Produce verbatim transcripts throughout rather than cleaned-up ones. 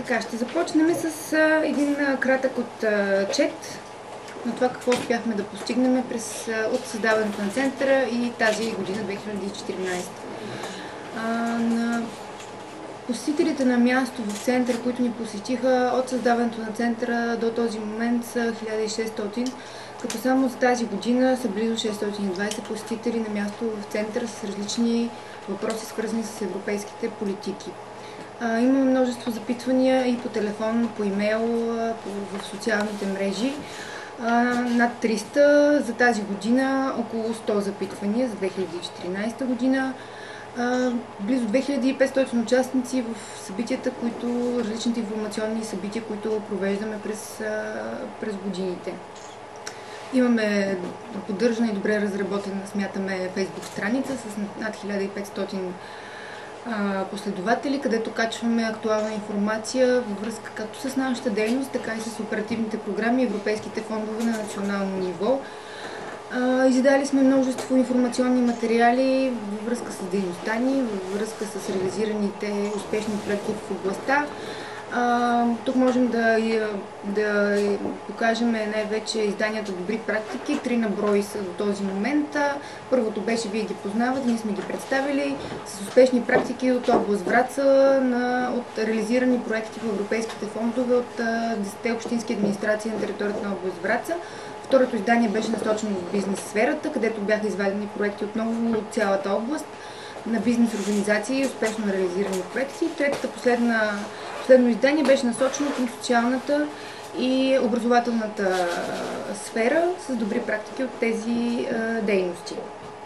Така, ще започнем с а, един а, кратък отчет на това какво успяхме да постигнем през, а, от създаването на центъра и тази година, две хиляди и четиринадесета. А, на посетителите на място в центъра, които ни посетиха от създаването на центъра до този момент са хиляда и шестстотин, като само за тази година са близо шестстотин и двадесет посетители на място в центъра с различни въпроси, свързани с европейските политики. А, имаме множество запитвания и по телефон, по имейл, в социалните мрежи. А, над триста за тази година, около сто запитвания за две хиляди и четиринадесета година. А, близо две хиляди и петстотин участници в събитията, които, различните информационни събития, които провеждаме през, през годините. Имаме поддържана и добре разработена, смятаме, фейсбук страница с над хиляда и петстотин последователи, където качваме актуална информация във връзка както с нашата дейност, така и с оперативните програми и европейските фондове на национално ниво. Издали сме множество информационни материали във връзка с дейността ни, във връзка с реализираните успешни проекти в областта. А, тук можем да, да покажем най-вече изданията добри практики. Три на брой са до този момент. Първото беше, вие ги познавате, ние сме ги представили с успешни практики от област Враца, на, от реализирани проекти в европейските фондове от десетте общински администрации на територията на област Враца. Второто издание беше насочено в бизнес сферата, където бяха извадени проекти отново от цялата област на бизнес организации и успешно реализирани проекти. Третата последна Последно издание беше насочено към социалната и образователната сфера с добри практики от тези а, дейности.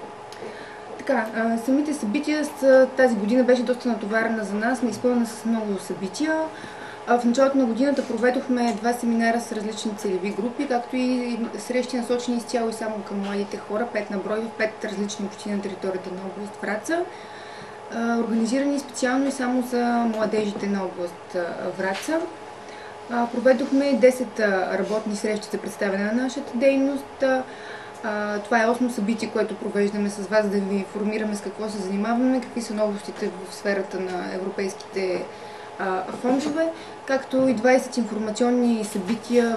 Така, а, самите събития с тази година беше доста натоварена за нас, изпълнена с много събития. А в началото на годината проведохме два семинара с различни целеви групи, както и срещи насочени изцяло и само към младите хора, пет на брой в пет различни общини на територията на област Враца. Организирани специално и само за младежите на област Враца. Проведохме десет работни срещи за представяне на нашата дейност. Това е осмо събитие, което провеждаме с вас, да ви информираме с какво се занимаваме, какви са новостите в сферата на европейските фондове, както и двадесет информационни събития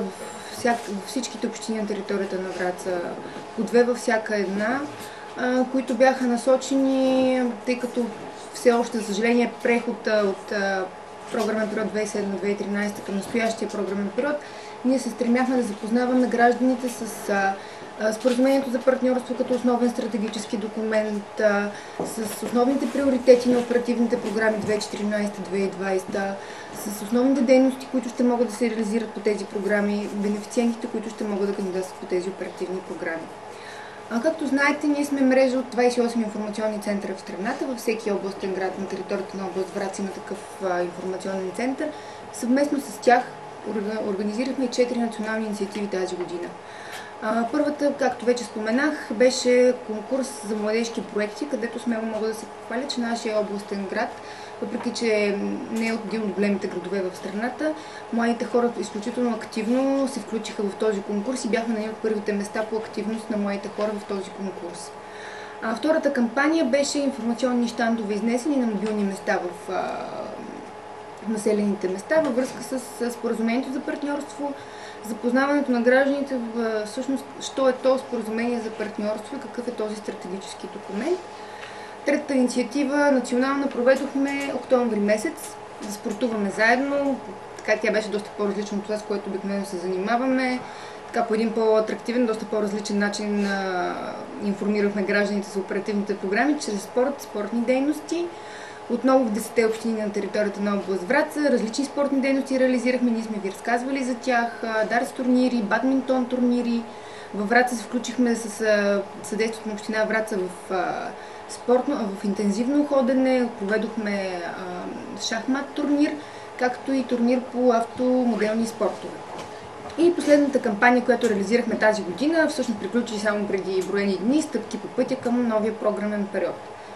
в всичките общини на територията на Враца, по две във всяка една, които бяха насочени, тъй като все още, за съжаление, преход от програмен период две хиляди и седма - две хиляди и тринадесета към настоящия програмен период, ние се стремяхме да запознаваме гражданите с споразумението за партньорство като основен стратегически документ, с основните приоритети на оперативните програми две хиляди и четиринадесета - две хиляди и двадесета, с основните дейности, които ще могат да се реализират по тези програми, бенефициентите, които ще могат да кандидатстват по тези оперативни програми. А както знаете, ние сме мрежа от двадесет и осем информационни центъра в страната. Във всеки областен град на територията на област Враца има такъв а, информационен център. Съвместно с тях организирахме и четири национални инициативи тази година. А, първата, както вече споменах, беше конкурс за младежки проекти, където смело мога да се похваля, че нашия областен град, въпреки че не е от един от големите градове в страната, младите хора изключително активно се включиха в този конкурс и бяхме на един от първите места по активност на младите хора в този конкурс. А, втората кампания беше информационни щандове, изнесени на мобилни места в, а, в населените места, във връзка с, с споразумението за партньорство, запознаването на гражданите в всъщност, що е то споразумение за партньорство и какъв е този стратегически документ. Третата инициатива национална проведохме октомври месец, да спортуваме заедно. Така тя беше доста по-различна от това, с което обикновено се занимаваме. Така по един по-атрактивен, доста по-различен начин а, информирахме гражданите за оперативните програми, чрез спорт, спортни дейности. Отново в десетте общини на територията на област Враца различни спортни дейности реализирахме, ние сме ви разказвали за тях, дартс турнири, бадминтон турнири. Във Враца се включихме с съдействието на община Враца в спортно, в интензивно ходене, проведохме а, шахмат турнир, както и турнир по автомоделни спортове. И последната кампания, която реализирахме тази година, всъщност приключи само преди броени дни, стъпки по пътя към новия програмен период.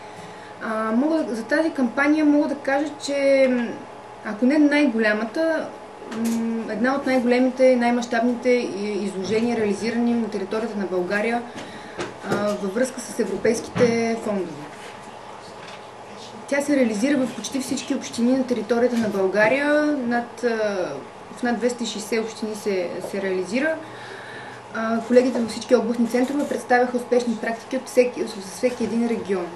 А, мога, за тази кампания мога да кажа, че ако не най-голямата, една от най-големите и най-мащабните изложения, реализирани на територията на България във връзка с европейските фондове. Тя се реализира в почти всички общини на територията на България. Над, в над двеста и шейсет общини се, се реализира. Колегите във всички областни центрове представяха успешни практики от всеки, от всеки един регион.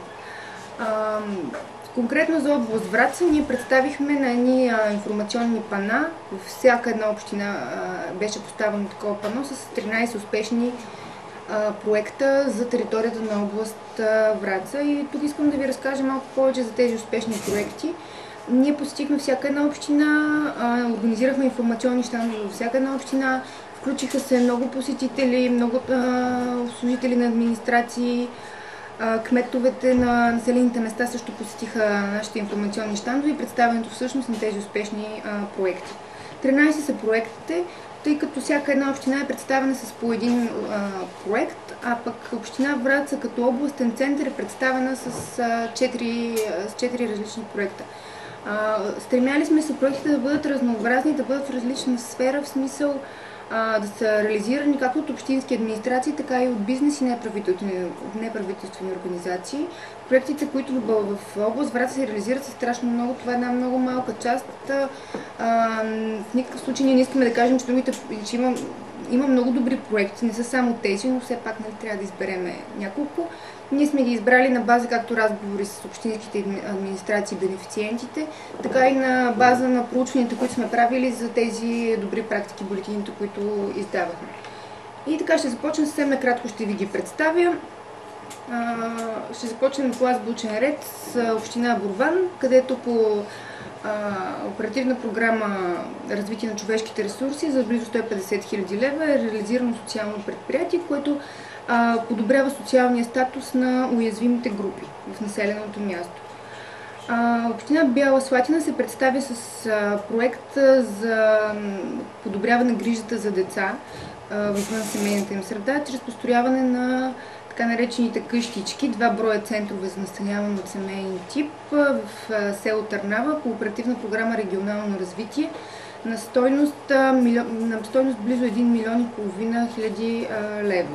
Конкретно за област Враца ние представихме на едни информационни пана. Във всяка една община беше поставено такова пано с тринайсет успешни проекта за територията на област Враца. И тук искам да ви разкажа малко повече за тези успешни проекти. Ние посетихме всяка една община, организирахме информационни щандове във всяка една община, включиха се много посетители, много служители на администрации, кметовете на населените места също посетиха нашите информационни щандове и представянето всъщност на тези успешни проекти. тринайсет са проектите, тъй като всяка една община е представена с по един а, проект, а пък община Враца като областен център е представена с четири различни проекта. А, стремяли сме се проектите да бъдат разнообразни, да бъдат в различна сфера, в смисъл а, да са реализирани както от общински администрации, така и от бизнес и неправителствени, неправителствени организации. Проектите, които в област Враца се реализират са страшно много. Това е една много малка част. А, в никакъв случай ние не искаме да кажем, че другите, че има, има много добри проекти, не са само тези, но все пак нали, трябва да избереме няколко. Ние сме ги избрали на база както разговори с общинските администрации и бенефициентите, така и на база на проучванията, които сме правили за тези добри практики, бюлетините, които издавахме. И така ще започна съвсем накратко, ще ви ги представя. Ще започнем по азбучен ред с община Борован, където по оперативна програма Развитие на човешките ресурси за близо сто и петдесет хиляди лева е реализирано социално предприятие, което подобрява социалния статус на уязвимите групи в населеното място. Община Бяла Слатина се представя с проект за подобряване грижата за деца в семейната им среда, чрез построяване на така наречените къщички, два броя центрове за настаняване от семейен тип в село Търнава по оперативна програма Регионално развитие на стойност, на стойност близо един милион и половина хиляди лева.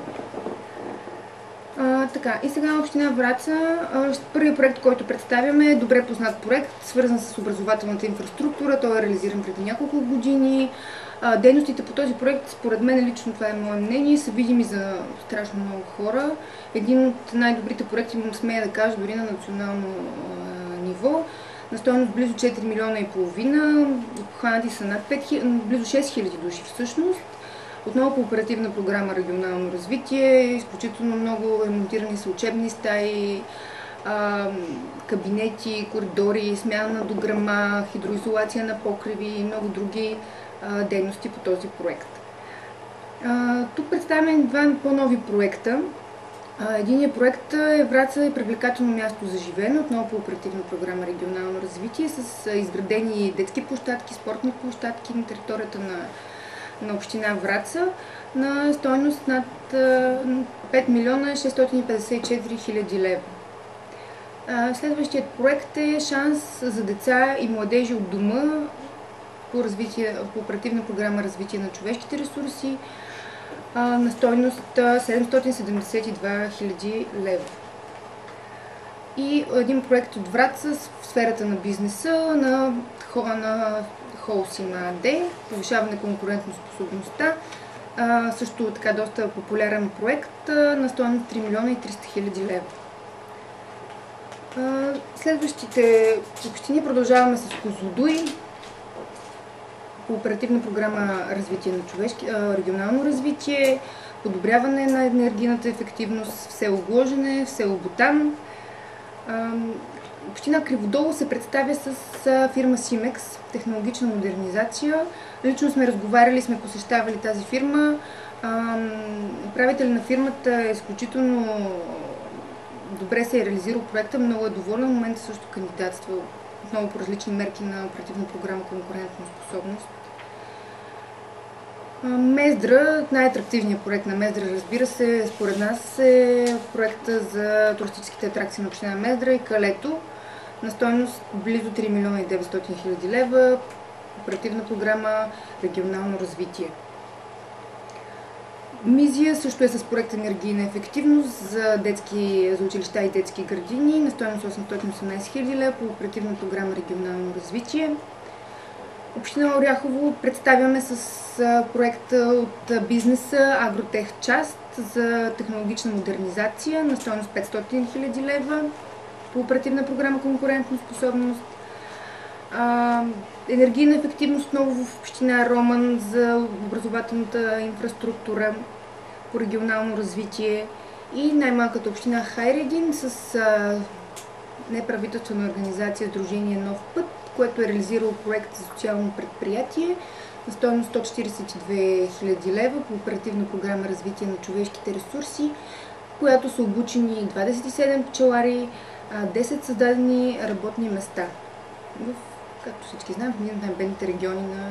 А, така, и сега община Враца. Първият проект, който представяме е добре познат проект, свързан с образователната инфраструктура. Той е реализиран преди няколко години. А, дейностите по този проект, според мен лично, това е мое мнение, са видими за страшно много хора. Един от най-добрите проекти, смея да кажа, дори на национално а, ниво. На стойност близо четири милиона и половина. Обхванати са над пет хиляди, близо шест хиляди души всъщност. Отново по оперативна програма Регионално развитие, изключително много ремонтирани са учебни стаи, кабинети, коридори, смяна на дограма, хидроизолация на покриви и много други дейности по този проект. Тук представяме два по-нови проекта. Единият проект е Враца е привлекателно място за живеене, отново по оперативна програма Регионално развитие, с изградени детски площадки, спортни площадки на територията на на община Враца на стойност над пет милиона шестстотин и петдесет и четири хиляди лева. Следващият проект е шанс за деца и младежи от дома по, развитие, по оперативна програма Развитие на човешките ресурси на стойност седемстотин седемдесет и два хиляди лева. И един проект от Враца в сферата на бизнеса на, на Холсим АД, повишаване на конкурентоспособността. А, също така доста популярен проект а, на стойност три милиона и триста хиляди лева. А, следващите общини продължаваме с Козлодуй по оперативна програма Развитие на човешки, а, Регионално развитие, подобряване на енергийната ефективност в село Гложене, в село Ботан. А, Община Криводолу се представя с фирма Симекс, технологична модернизация. Лично сме разговаряли, сме посещавали тази фирма. Управителят на фирмата е изключително добре се е реализирал проекта, много е доволен. В момента също кандидатства отново по различни мерки на оперативна програма Конкурентна способност. Мездра, най-атрактивният проект на Мездра, разбира се, според нас е проекта за туристическите атракции на община Мездра и Калето на стойност близо три милиона и деветстотин хиляди лева, оперативна програма Регионално развитие. Мизия също е с проект енергийна ефективност за, детски, за училища и детски градини на стойност осемстотин и осемнадесет хиляди лева по оперативна програма регионално развитие. Община Оряхово представяме с проекта от бизнеса Агротех част за технологична модернизация на стойност петстотин хиляди лева по оперативна програма конкурентна способност. Енергийна ефективност отново в община Роман за образователната инфраструктура по регионално развитие и най-малката община Хайредин с а, неправителствена организация Сдружение Нов път, което е реализирало проект за социално предприятие на стойност сто четиридесет и две хиляди лева по оперативна програма развитие на човешките ресурси, в която са обучени двадесет и седем пчелари, десет създадени работни места в, както всички знаем, в един от най-бедните региони на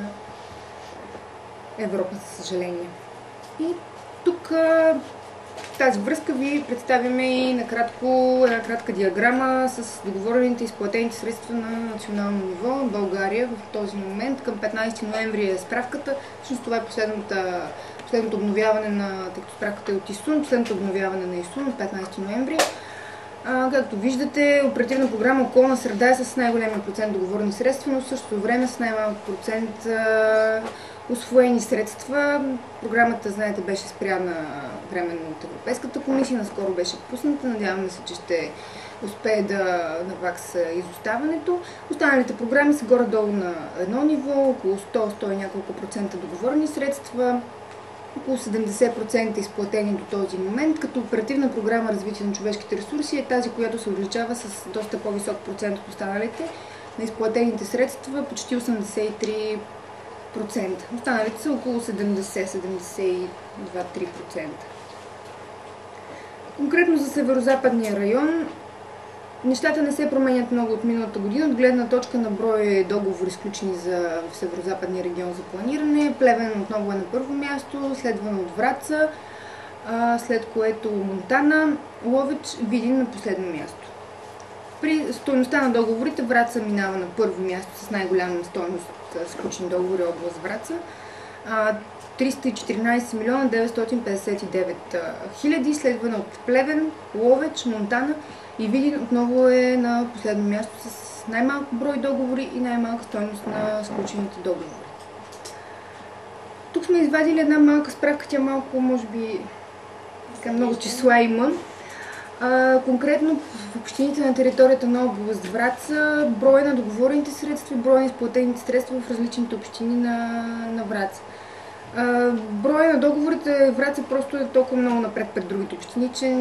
Европа, за съжаление. И тук в тази връзка ви представяме и накратко една кратка диаграма с договорените и изплатените средства на национално ниво. България в този момент към петнадесети ноември е справката. Всъщност това е последното обновяване на, тъй като справката е от ИСУН, последното обновяване на ИСУН от петнадесети ноември. А, както виждате, оперативна програма Околна среда е с най-големия процент договорени средства, но в същото време с най-малък процент а, усвоени средства. Програмата, знаете, беше спряна временно от Европейската комисия, наскоро беше пусната. Надяваме се, че ще успее да навакса изоставането. Останалите програми са горе-долу на едно ниво, около сто до сто и няколко процента договорени средства, около седемдесет процента изплатени до този момент, като оперативна програма развитие на човешките ресурси е тази, която се увеличава с доста по-висок процент от останалите. На изплатените средства почти осемдесет и три процента. Останалите са около седемдесет до седемдесет и два до три процента. Конкретно за северо-западния район, нещата не се променят много от миналата година, от гледна точка на брой договори, изключени за в северо-западния регион за планиране. Плевен отново е на първо място, следвано от Враца, след което Монтана, Ловеч, Видин на последно място. При стойността на договорите Враца минава на първо място с най-голяма стойност сключени договори област Враца. триста и четиринадесет милиона деветстотин петдесет и девет хиляди, следвана от Плевен, Ловеч, Монтана и Видин отново е на последно място с най-малко брой договори и най-малка стойност на сключените договори. Тук сме извадили една малка справка, тя малко, може би, така много числа има. А, конкретно в общините на територията на област Враца, броя на договорените средства и броя на изплатените средства в различните общини на, на Враца. А, броя на договорите Враца просто е толкова много напред пред другите общини, че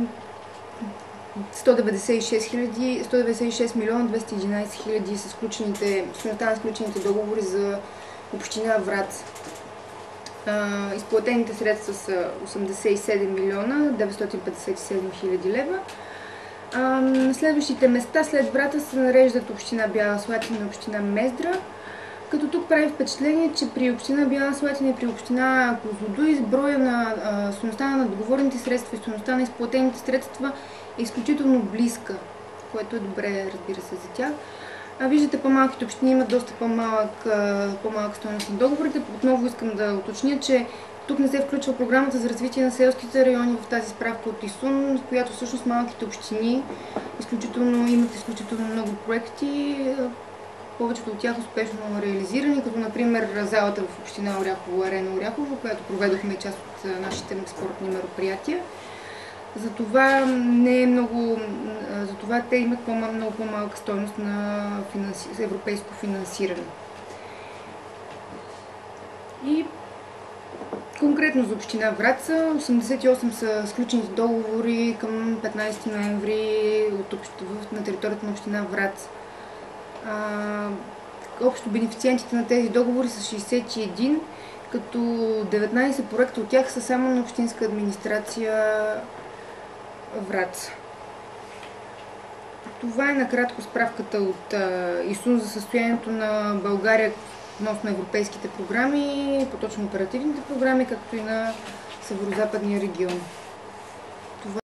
сто деветдесет и шест милиона двеста и единадесет хиляди са сключените, стойността сключените договори за община Враца. Uh, изплатените средства са осемдесет и седем милиона деветстотин петдесет и седем хиляди лева. Uh, на следващите места след Враца се нареждат община Бяла Слатина и община Мездра, като тук прави впечатление, че при община Бяла Слатина и при община Козлодуй броя на uh, стойността на договорените средства и стойността на изплатените средства е изключително близка, което е добре, разбира се, за тях. А виждате, по-малките общини имат доста по-малък, по-малък стойност на договорите. Отново искам да уточня, че тук не се включва програмата за развитие на селските райони в тази справка от ИСУН, в която всъщност малките общини изключително, имат изключително много проекти, повечето от тях успешно реализирани, като например залата в община Оряхово, Арена Оряхово, която проведохме част от нашите спортни мероприятия. Затова не е много, затова те имат по много по-малка стойност на финанси, европейско финансиране. И конкретно за община Враца, осемдесет и осем са сключените договори към петнадесети ноември от общ... на територията на община Враца. А, общо бенефициентите на тези договори са шейсет и един, като деветнадесет проекта от тях са само на общинска администрация Враца. Това е накратко справката от ИСУН за състоянието на България относно европейските програми, по-точно оперативните програми, както и на Северо-западния регион.